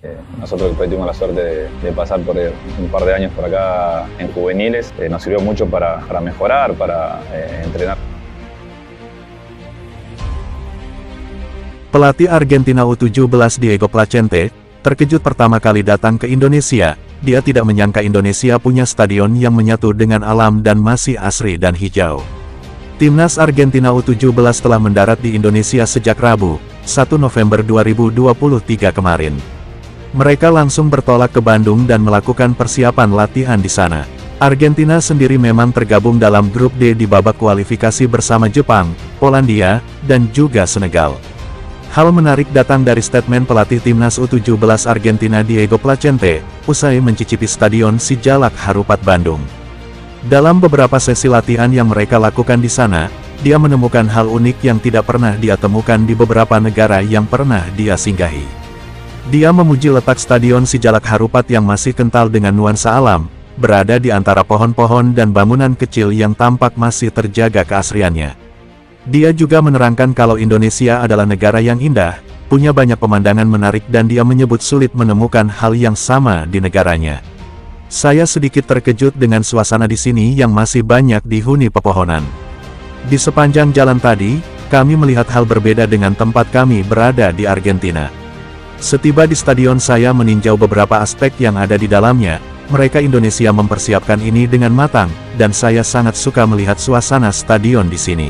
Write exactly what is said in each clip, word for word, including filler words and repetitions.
Nosotros después tuvimos la suerte de, de pasar por un par de años por acá en juveniles, eh, nos sirvió mucho para, para mejorar, para eh, entrenar. Pelatih Argentina U tujuh belas Diego Placente, terkejut pertama kali datang ke Indonesia. Dia tidak menyangka Indonesia punya stadion yang menyatu dengan alam dan masih asri dan hijau. Timnas Argentina U tujuh belas telah mendarat di Indonesia sejak Rabu, satu November dua ribu dua puluh tiga kemarin. Mereka langsung bertolak ke Bandung dan melakukan persiapan latihan di sana. Argentina sendiri memang tergabung dalam grup D di babak kualifikasi bersama Jepang, Polandia, dan juga Senegal. Hal menarik datang dari statement pelatih Timnas U tujuh belas Argentina Diego Placente, usai mencicipi Stadion Sijalak Harupat Bandung. Dalam beberapa sesi latihan yang mereka lakukan di sana, dia menemukan hal unik yang tidak pernah dia temukan di beberapa negara yang pernah dia singgahi. Dia memuji letak Stadion Sijalak Harupat yang masih kental dengan nuansa alam, berada di antara pohon-pohon dan bangunan kecil yang tampak masih terjaga keasriannya. Dia juga menerangkan kalau Indonesia adalah negara yang indah, punya banyak pemandangan menarik dan dia menyebut sulit menemukan hal yang sama di negaranya. Saya sedikit terkejut dengan suasana di sini yang masih banyak dihuni pepohonan. Di sepanjang jalan tadi, kami melihat hal berbeda dengan tempat kami berada di Argentina. Setiba di stadion saya meninjau beberapa aspek yang ada di dalamnya, mereka Indonesia mempersiapkan ini dengan matang, dan saya sangat suka melihat suasana stadion di sini.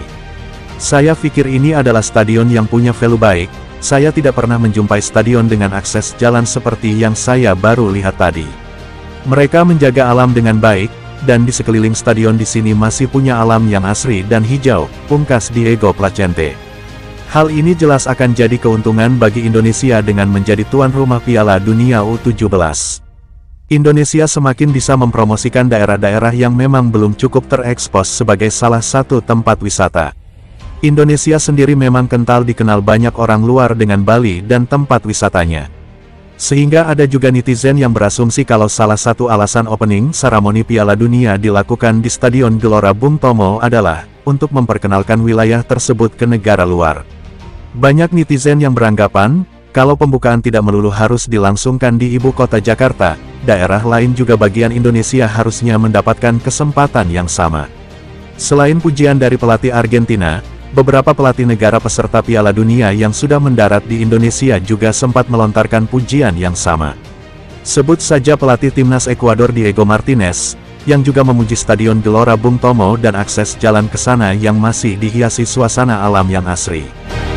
Saya pikir ini adalah stadion yang punya value baik, saya tidak pernah menjumpai stadion dengan akses jalan seperti yang saya baru lihat tadi. Mereka menjaga alam dengan baik, dan di sekeliling stadion di sini masih punya alam yang asri dan hijau, pungkas Diego Placente. Hal ini jelas akan jadi keuntungan bagi Indonesia dengan menjadi tuan rumah Piala Dunia U tujuh belas. Indonesia semakin bisa mempromosikan daerah-daerah yang memang belum cukup terekspos sebagai salah satu tempat wisata. Indonesia sendiri memang kental dikenal banyak orang luar dengan Bali dan tempat wisatanya. Sehingga ada juga netizen yang berasumsi kalau salah satu alasan opening seremoni Piala Dunia dilakukan di Stadion Gelora Bung Tomo adalah untuk memperkenalkan wilayah tersebut ke negara luar. Banyak netizen yang beranggapan, kalau pembukaan tidak melulu harus dilangsungkan di ibu kota Jakarta, daerah lain juga bagian Indonesia harusnya mendapatkan kesempatan yang sama. Selain pujian dari pelatih Argentina, beberapa pelatih negara peserta Piala Dunia yang sudah mendarat di Indonesia juga sempat melontarkan pujian yang sama. Sebut saja pelatih timnas Ekuador Diego Martinez, yang juga memuji Stadion Gelora Bung Tomo dan akses jalan ke sana yang masih dihiasi suasana alam yang asri.